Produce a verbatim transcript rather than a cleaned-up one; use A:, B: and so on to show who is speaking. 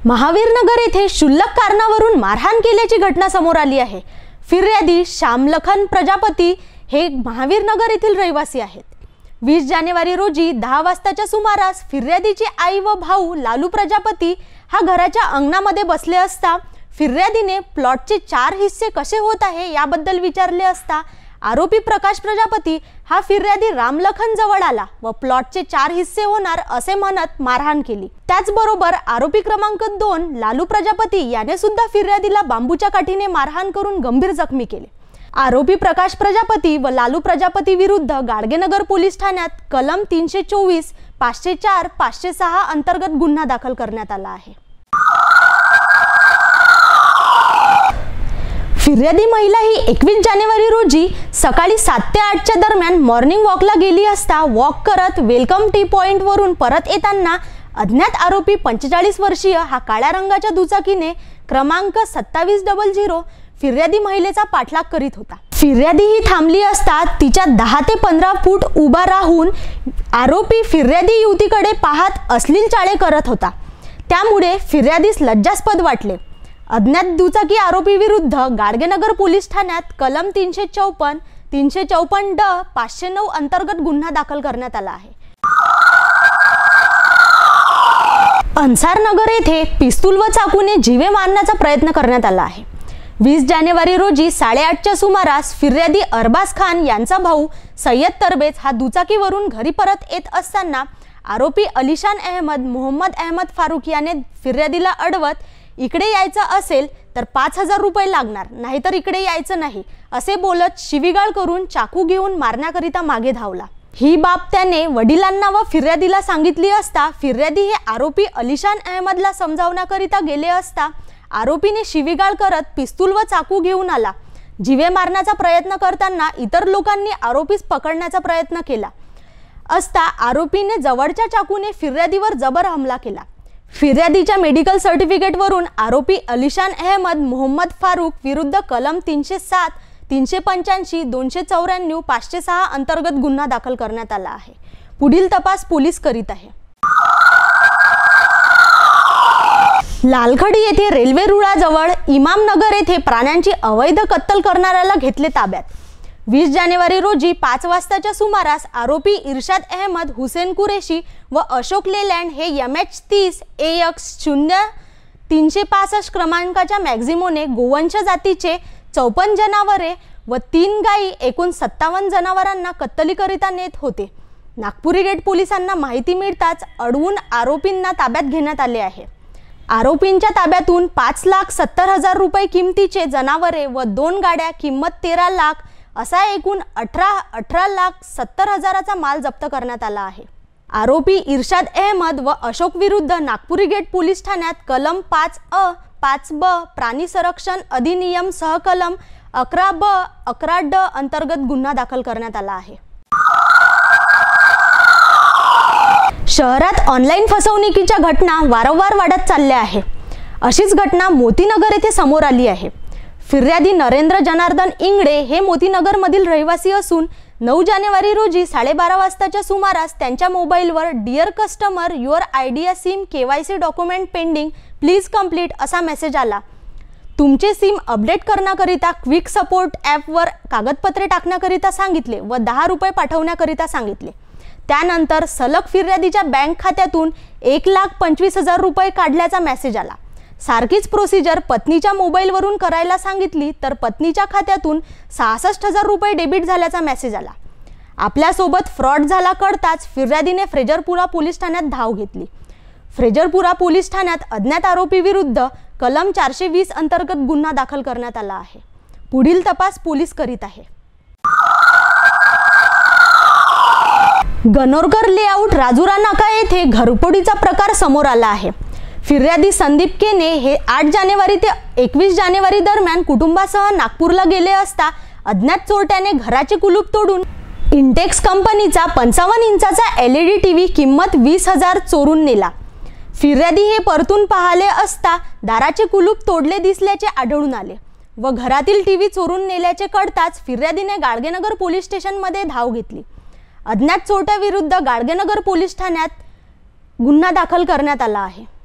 A: महावीरनगर येथे क्षुल्लक कारणावरून मारहाण केल्याची घटना समोर आली आहे। फिर्यादी श्यामलखन प्रजापती हे महावीरनगर येथील रहिवासी आहेत। वीस जानेवारी रोजी दहा वाजताच्या सुमारास फिर्यादीची आई व भाऊ लालू प्रजापती हा घराच्या अंगणामध्ये बसले असता फिर्यादीने प्लॉटचे चार हिस्से कसे होत आहे याबद्दल विचारले असता आरोपी प्रकाश प्रजापती हा फिर्यादी रामलखन जवळ आला व प्लॉटचे चार हिस्से होणार असे म्हणत मारहाण केली। त्याचबरोबर आरोपी क्रमांक दोन लालू प्रजापती याने सुद्धा फिर्यादीला बांबूच्या काठीने मारहाण करून गंभीर जखमी केले। आरोपी प्रकाश प्रजापती व लालू प्रजापती विरुद्ध गाडगेनगर पोलीस ठाण्यात कलम तीनशे चोवीस पाचशे चार पाचशे सहा अंतर्गत गुन्हा दाखल करण्यात आला आहे। फिर्यादी महिला ही एकवीस जानेवारी रोजी सकाळी सात ते आठच्या दरम्यान मॉर्निंग वॉकला गेली असता वॉक करत वेलकम टी पॉइंट वरून परत येताना अज्ञात आरोपी पंचेचाळीस वर्षीय हा काळ्या रंगाच्या दुचाकीने क्रमांक सत्तावीस डबल झिरो फिर्यादी महिलेचा पाठलाग करीत होता। फिर्यादी ही थांबली असता तिच्या दहा ते पंधरा फूट उभा राहून आरोपी फिर्यादी युवतीकडे पाहत अश्लील चाळे करत होता। त्यामुळे फिर्यादीस लज्जास्पद वाटले। अज्ञात दुचाकी आरोपी विरुद्ध गाडगेनगर पोलीस ठाण्यात कलम तीनशे चौपन्न तीनशे चौपन्न ड पाचशे नऊ अंतर्गत गुन्हा दाखल करण्यात आला आहे। अन्सारनगर येथे पिस्तूल व चाकूने जीवे मारण्याचा प्रयत्न करण्यात आला आहे। वीस जानेवारी रोजी साडेआठच्या सुमारास फिर्यादी अरबाज खान यांचा भाऊ सय्यद तरबेज हा दुचाकीवरून घरी परत येत असताना आरोपी अलिशान अहमद मोहम्मद अहमद फारूक याने फिर्यादीला अडवत इकडे यायचं असेल तर पाच हजार रुपये लागणार, नाहीतर इकडे यायचं नाही असे बोलत शिवीगाळ करून चाकू घेऊन मारण्याकरिता मागे धावला। ही बाब त्याने वडिलांना व फिर्यादीला सांगितली असता फिर्यादी हे आरोपी अलिशान अहमदला समजावण्याकरिता गेले असता आरोपीने शिवीगाळ करत पिस्तूल व चाकू घेऊन आला। जीवे मारण्याचा प्रयत्न करताना इतर लोकांनी आरोपीस पकडण्याचा प्रयत्न केला असता आरोपीने जवळच्या चाकूने फिर्यादीवर जबर हमला केला। फिर्यादीच्या मेडिकल सर्टिफिकेट वरून आरोपी अलिशान अहमद मोहम्मद फारूक विरुद्ध कलम तीनशे सात तीनशे पंच्याऐंशी दोनशे चौऱ्याण्णव पाचशे सहा अंतर्गत गुन्हा दाखल करण्यात आला आहे। पुढील तपास पोलीस करीत आहे। लालखडी येथे रेल्वे रुळाजवळ इमामनगर येथे प्राण्यांची अवैध कत्तल करणाऱ्याला घेतले ताब्यात। वीस जानेवारी रोजी पाच वाजताच्या सुमारास आरोपी इर्शाद अहमद हुसेन कुरेशी व अशोक लेलँड हे एम एच तीस ए एक्स शून्य तीनशे पासष्ट क्रमांकाच्या मॅक्झिमोने गोवंश जातीचे चौपन्न जनावरे व तीन गायी एकूण सत्तावन्न जनावरांना कत्तलीकरिता नेत होते। नागपुरी गेट पोलिसांना माहिती मिळताच अडवून आरोपींना ताब्यात घेण्यात आले आहे। आरोपींच्या ताब्यातून पाच लाख सत्तर हजार रुपये किमतीचे जनावरे व दोन गाड्या किंमत तेरा लाख असा एकूण अठरा अठरा लाख सत्तर हजाराचा माल जप्त करण्यात आला आहे। आरोपी इर्शाद अहमद व अशोक विरुद्ध नागपुरी गेट पोलीस ठाण्यात कलम पाच अ पाच ब प्राणी संरक्षण अधिनियम सह कलम अकरा ब अकरा ड अंतर्गत गुन्हा दाखल करण्यात आला आहे। शहरात ऑनलाईन फसवणुकीच्या घटना वारंवार वाढत चालल्या आहे। अशीच घटना मोतीनगर येथे समोर आली आहे। फिर्यादी नरेंद्र जनार्दन इंगडे हे मोतीनगर मधील रहिवासी असून नऊ जानेवारी रोजी साडेबारा वाजताच्या सुमारास त्यांच्या मोबाईलवर dear customer your Idea sim KYC document pending please complete असा मेसेज आला। तुमचे सिम अपडेट करण्याकरिता क्विक सपोर्ट ॲपवर कागदपत्रे टाकण्याकरिता सांगितले व दहा रुपये पाठवण्याकरिता सांगितले। त्यानंतर सलग फिर्यादीच्या बँक खात्यातून एक लाख पंचवीस हजार रुपये काढल्याचा मेसेज आला। सारखीच प्रोसिजर पत्नीच्या मोबाईलवरून करायला सांगितली तर पत्नीच्या खात्यातून सहासष्ट हजार रुपये डेबिट झाल्याचा मेसेज आला। आपल्यासोबत फ्रॉड झाला कळताच फिर्यादीने फ्रेजरपुरा पोलीस ठाण्यात धाव घेतली। फ्रेजरपुरा पोलीस ठाण्यात अज्ञात आरोपी विरुद्ध कलम चारशे वीस अंतर्गत गुन्हा दाखल करण्यात आला आहे। पुढील तपास पोलीस करीत आहे। गणोरकर लेआउट राजुरा नाका येथे घरफोडीचा प्रकार समोर आला आहे। फिर्यादी संदीप केने हे आठ जानेवारी ते एकवीस जानेवारी दरम्यान कुटुंबासह नागपूरला गेले असता अज्ञात चोरट्याने घराचे कुलूप तोडून इंटेक्स कंपनीचा पंचावन्न इंचाचा एल ई डी टीव्ही किंमत वीस हजार चोरून नेला। फिर्यादी हे परतून पाहिले असता दाराचे कुलूप तोडले दिसल्याचे आढळून आले व घरातील टीव्ही चोरून नेल्याचे कळताच फिर्यादीने गाडगेनगर पोलीस स्टेशनमध्ये धाव घेतली। अज्ञात चोरट्याविरुद्ध गाडगेनगर पोलीस ठाण्यात गुन्हा दाखल करण्यात आला आहे।